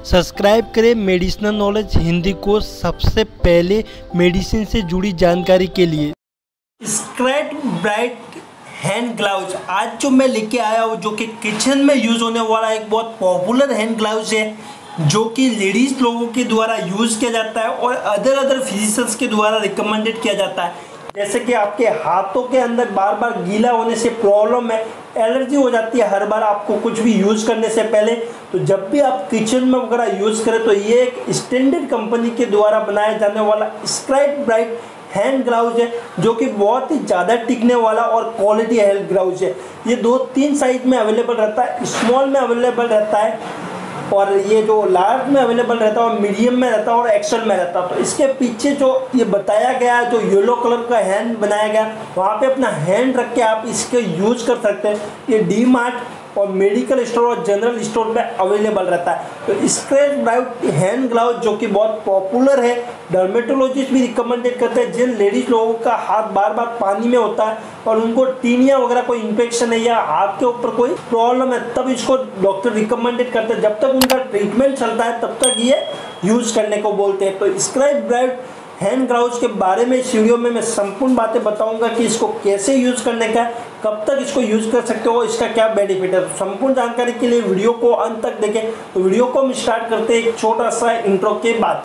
Subscribe करें medicinal knowledge Hindi को सबसे पहले मेडिसिन से जुड़ी जानकारी के लिए। स्क्रैच ब्राइट हैंड ग्लव्स आज जो मैं लेके आया हूँ, जो कि किचन में यूज़ होने वाला एक बहुत पॉपुलर हैंड ग्लव्स है, जो कि लेडीज़ लोगों के द्वारा यूज़ किया जाता है और अदर फिजिशियंस के द्वारा रिकमेंडेड किया जाता है। जैसे कि आपके हाथों के अंदर बार बार गीला होने से प्रॉब्लम है, एलर्जी हो जाती है हर बार आपको कुछ भी यूज़ करने से पहले, तो जब भी आप किचन में वगैरह यूज़ करें तो ये एक स्टैंडर्ड कंपनी के द्वारा बनाया जाने वाला स्क्रैच ब्राइट हैंड ग्लव्स है, जो कि बहुत ही ज़्यादा टिकने वाला और क्वालिटी हैंड ग्लव्स है। ये 2-3 साइज में अवेलेबल रहता है, स्मॉल में अवेलेबल रहता है और ये जो लार्ज में अवेलेबल रहता है और मीडियम में रहता है और एक्सेल में रहता है। तो इसके पीछे जो ये बताया गया है, जो येलो कलर का हैंड बनाया गया, वहाँ पे अपना हैंड रख के आप इसके यूज कर सकते हैं। ये डी मार्ट और मेडिकल स्टोर और जनरल स्टोर में अवेलेबल रहता है। तो स्क्रैच ब्राइट हैंड ग्लव्स जो कि बहुत पॉपुलर है, डर्मेटोलॉजिस्ट भी रिकमेंडेड करते हैं। जिन लेडीज लोगों का हाथ बार बार पानी में होता है और उनको टीनिया वगैरह कोई इन्फेक्शन है या हाथ के ऊपर कोई प्रॉब्लम है, तब इसको डॉक्टर रिकमेंडेड करते हैं। जब तक उनका ट्रीटमेंट चलता है तब तक ये यूज़ करने को बोलते हैं। तो स्क्रैच ब्राइट हैंड ग्लव्स के बारे में इस वीडियो में मैं संपूर्ण बातें बताऊंगा कि इसको कैसे यूज़ करने का, कब तक इसको यूज़ कर सकते हो, इसका क्या बेनिफिट है। संपूर्ण जानकारी के लिए वीडियो को अंत तक देखें। तो वीडियो को हम स्टार्ट करते हैं एक छोटा सा इंट्रो के बाद।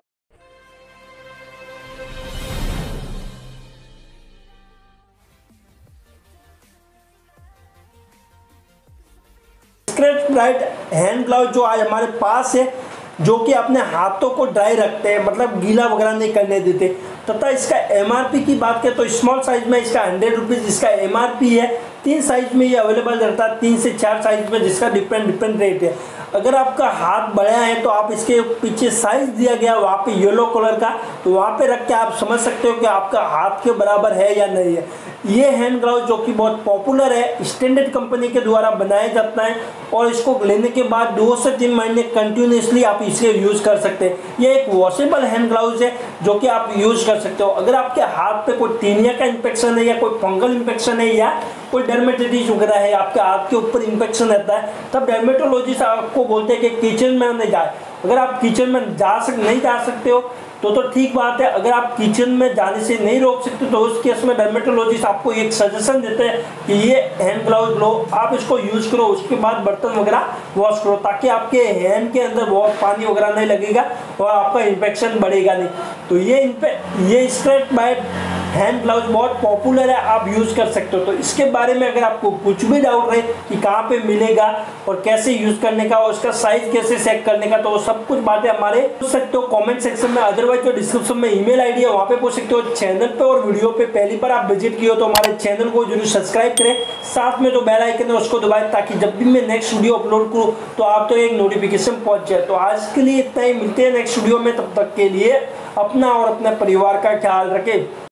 स्क्रैच ब्राइट हैंड ग्लव्स जो आज हमारे पास है, जो कि अपने हाथों को ड्राई रखते हैं, मतलब गीला वगैरह नहीं करने देते। तथा इसका एमआरपी की बात करें तो स्मॉल साइज में इसका 100 रुपीज़ इसका एमआरपी है। 3 साइज में ये अवेलेबल रहता है, 3 से 4 साइज में, जिसका डिफरेंट रेट है। अगर आपका हाथ बड़ा है तो आप इसके पीछे साइज दिया गया वहाँ पे येलो कलर का, तो वहाँ पे रख के आप समझ सकते हो कि आपका हाथ के बराबर है या नहीं है। ये हैंड ग्लव्स जो कि बहुत पॉपुलर है, स्टैंडर्ड कंपनी के द्वारा बनाया जाता है और इसको लेने के बाद 2 से 3 महीने कंटिन्यूसली आप इसे यूज़ कर सकते हैं। ये एक वॉशेबल हैंड ग्लव्स है जो कि आप यूज़ कर सकते हो। अगर आपके हाथ पे कोई टीनिया का इन्फेक्शन है या कोई फंगल इन्फेक्शन है या कोई डर्मेटाइटिस वगैरह है, आपके हाथ के ऊपर इन्फेक्शन रहता है, तब डर्मेटोलॉजिस्ट आपको बोलते हैं कि किचन में नहीं जाए। अगर आप किचन में नहीं जा सकते हो तो ठीक बात है। अगर आप किचन में जाने से नहीं रोक सकते तो उस केस में डर्मेटोलॉजिस्ट आपको एक सजेशन देते हैं कि ये हैंड ग्लव्स लो, आप इसको यूज़ करो, उसके बाद बर्तन वगैरह वॉश करो, ताकि आपके हैंड के अंदर बहुत पानी वगैरह नहीं लगेगा और आपका इन्फेक्शन बढ़ेगा नहीं। तो ये स्क्रैच ब्राइट हैंड ग्लव्स बहुत पॉपुलर है, आप यूज़ कर सकते हो। तो इसके बारे में अगर आपको कुछ भी डाउट रहे कि कहाँ पे मिलेगा और कैसे यूज़ करने का और उसका साइज कैसे चेक करने का, तो वो सब कुछ बातें हमारे पूछ सकते हो कमेंट सेक्शन में। अदरवाइज जो डिस्क्रिप्शन में ईमेल आईडी है वहाँ पे पूछ सकते हो। चैनल पे और वीडियो पे पहली बार आप विजिट किए हो तो हमारे चैनल को जरूर सब्सक्राइब करें, साथ में जो बेल आइकन है उसको दबाएं, ताकि जब भी मैं नेक्स्ट वीडियो अपलोड करूँ तो आप तो एक नोटिफिकेशन पहुँच जाए। तो आज के लिए इतना ही, मिलते हैं नेक्स्ट वीडियो में। तब तक के लिए अपना और अपने परिवार का ख्याल रखें।